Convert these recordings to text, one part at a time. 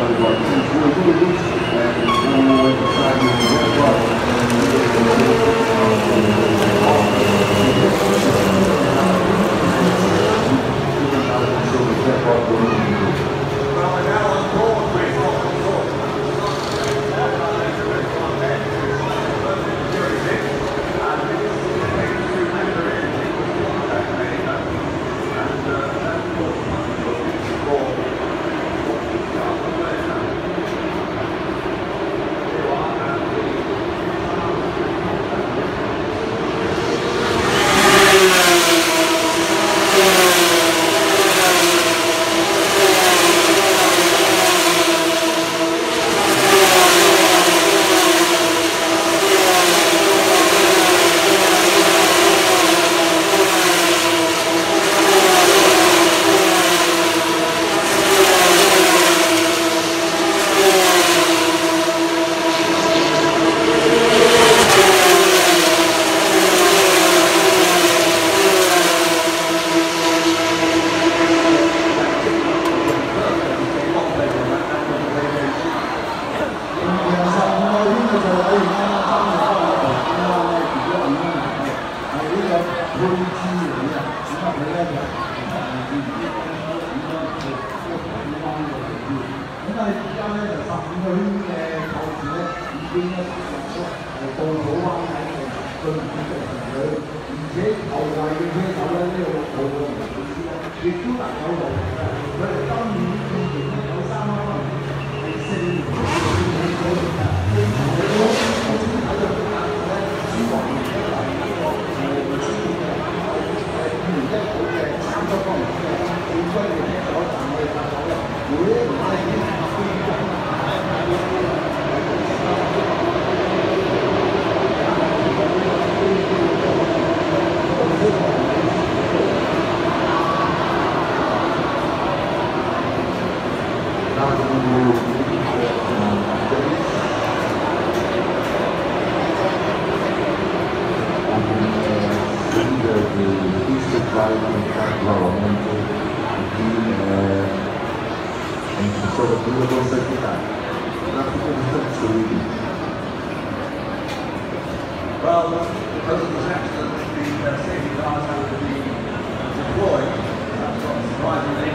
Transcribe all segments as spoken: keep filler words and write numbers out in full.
Well, because of this accident, the uh, safety cars have to be deployed, that's not surprisingly.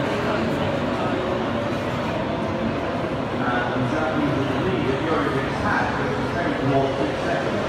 And that means that the lead that Europeans had was very towards six seconds.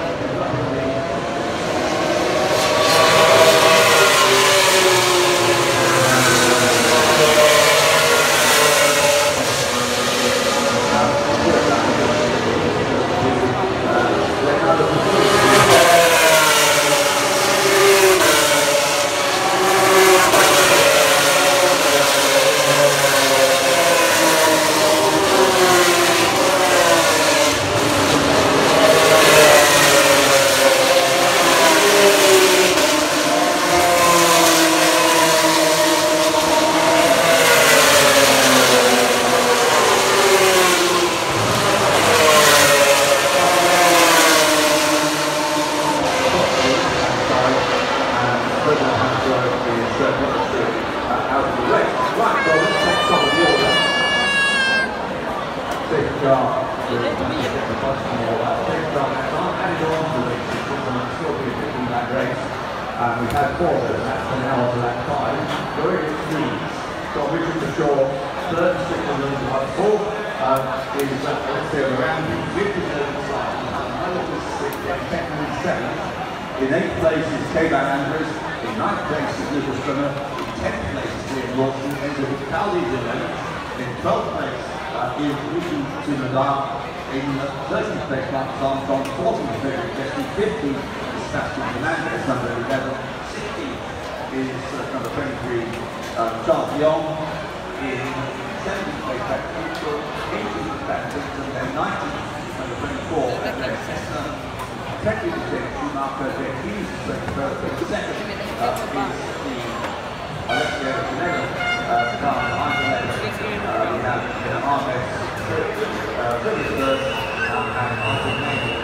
And we've had four of them, that's an hour to that time. We're in three. Got Richard to shore, thirty-six of them to one four. Um, is uh, let's say around fifty-seven side. Technically seventh. In eighth place is K-Ban Andrews. In ninth place is Lucas Trimmer. In tenth place is Ian Lawson. Enzo Caldi is eleventh. In twelfth place uh, is Rishi Sumadar. In thirteenth place, Marcus Armstrong. fourteenth place is Jesse. fifteenth Sebastian Fernandez, number eleven. sixteenth is uh, number twenty-three, uh, Charles Young. In seventeenth place, Patrick Mitchell. eighteenth, Patrick Dixon. And nineteenth, number twenty-four, Andreas Hessner. twenty-sixth, Marco De Hughes. twenty-first, twenty-second uh, is the Alexia Canelo. Uh, car behind the left. Uh, we have uh, Ahmed uh, thirty-third uh, and Arthur May.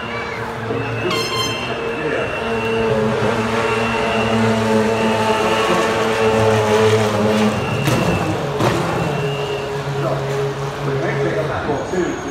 War Two to